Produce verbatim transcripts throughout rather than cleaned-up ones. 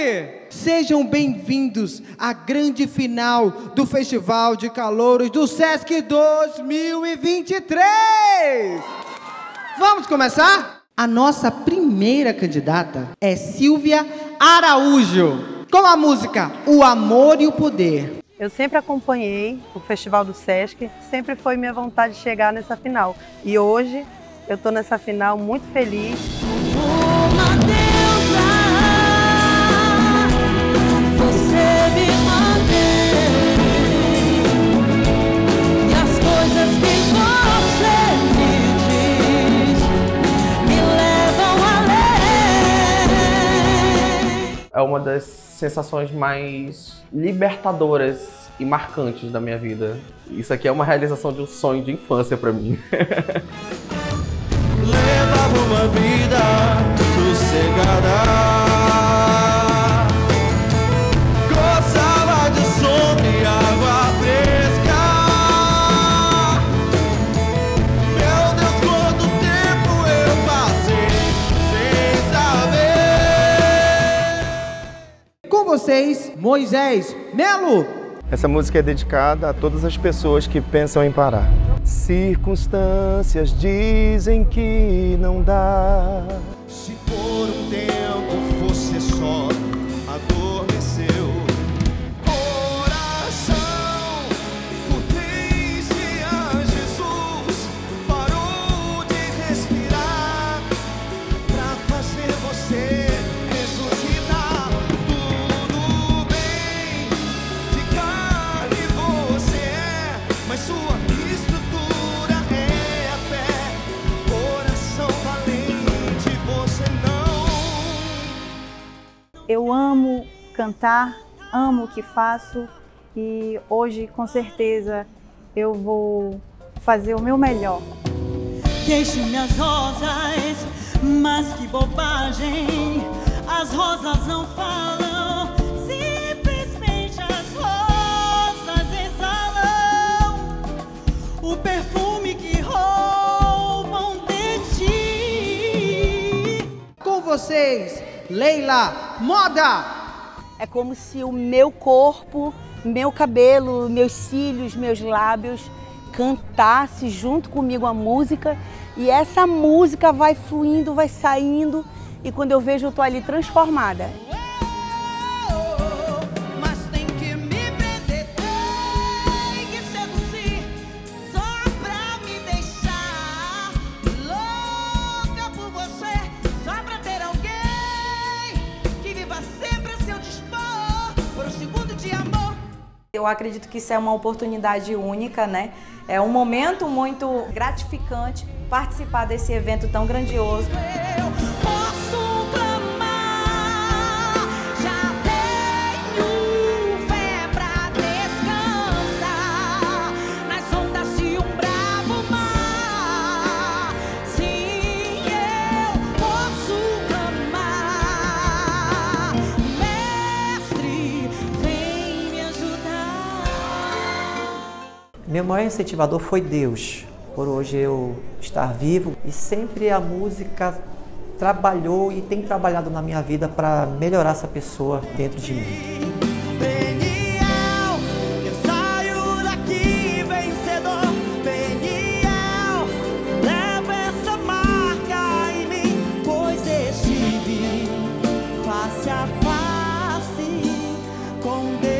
Sejam bem-vindos à grande final do Festival de Calouros do Sesc dois mil e vinte e três! Vamos começar? A nossa primeira candidata é Silvia Araújo, com a música O Amor e o Poder. Eu sempre acompanhei o Festival do Sesc, sempre foi minha vontade de chegar nessa final. E hoje eu estou nessa final muito feliz. Uma deusa, você me mantém, e as coisas que você me diz me levam além. É uma das sensações mais libertadoras e marcantes da minha vida. Isso aqui é uma realização de um sonho de infância pra mim. Levava uma vida sossegada, gostava de sombra e água fresca. Meu Deus, quanto tempo eu passei sem saber. Com vocês, Moisés Melo. Essa música é dedicada a todas as pessoas que pensam em parar. Circunstâncias dizem que não dá. Se por um tempo você só adormeceu, coração, pertence a Jesus, parou de respirar pra fazer você ressuscitar. Tudo bem, de carne você é, mas sua estrutura é a fé. Coração valente, você não. Eu amo cantar, amo o que faço e hoje, com certeza, eu vou fazer o meu melhor. Deixe minhas rosas, mas que bobagem, as rosas não falam, simplesmente as rosas exalam o perfume que roubam de ti. Com vocês, Leila Moda. É como se o meu corpo, meu cabelo, meus cílios, meus lábios cantasse junto comigo a música e essa música vai fluindo, vai saindo e quando eu vejo eu tô ali transformada. Mas tem que me prender, tem que seduzir, só pra me deixar louca por você, só pra ter alguém que viva sempre a seu dispor, por um segundo de amor. Eu acredito que isso é uma oportunidade única, né? É um momento muito gratificante participar desse evento tão grandioso. Eu posso clamar, já tenho fé pra descansar nas ondas de um bravo mar. Sim, eu posso clamar, mestre, vem me ajudar. Meu maior incentivador foi Deus, por hoje eu estar vivo, e sempre a música trabalhou e tem trabalhado na minha vida para melhorar essa pessoa dentro de mim. Peniel, eu saio daqui vencedor. Peniel, leva essa marca em mim, pois estive face a face com Deus.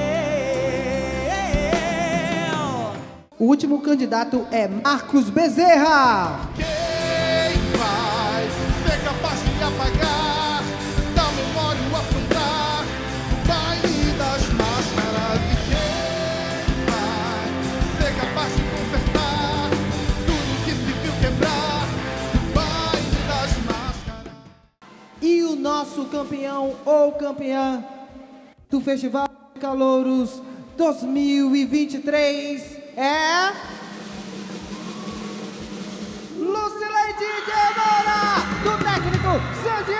O último candidato é Marcos Bezerra. Quem vai ser capaz de apagar da memória o afrontar o baile das máscaras? E quem vai ser capaz de consertar tudo que se viu quebrar do baile das máscaras? E o nosso campeão ou campeã do Festival de Calouros dois mil e vinte e três é Lucileide Guevara, do técnico Sandy